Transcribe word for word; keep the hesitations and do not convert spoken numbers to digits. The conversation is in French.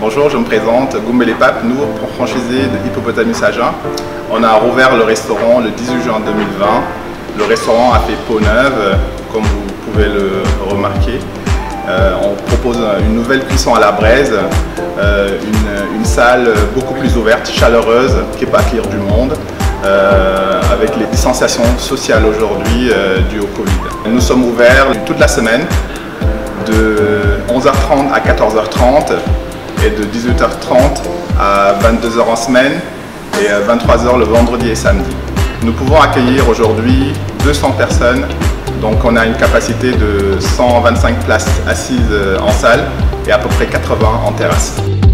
bonjour, je me présente, Goumbé Pape, nous, franchisés de Hippopotamus Agen. On a rouvert le restaurant le dix-huit juin deux mille vingt. Le restaurant a fait peau neuve, comme vous pouvez le remarquer. Euh, on propose une nouvelle cuisson à la braise, euh, une, une salle beaucoup plus ouverte, chaleureuse, qui peut accueillir du monde, euh, avec les distanciations sociales aujourd'hui euh, dues au Covid. Nous sommes ouverts toute la semaine, de onze heures trente à quatorze heures trente et de dix-huit heures trente à vingt-deux heures en semaine et vingt-trois heures le vendredi et samedi. Nous pouvons accueillir aujourd'hui deux cents personnes, donc on a une capacité de cent vingt-cinq places assises en salle et à peu près quatre-vingts en terrasse.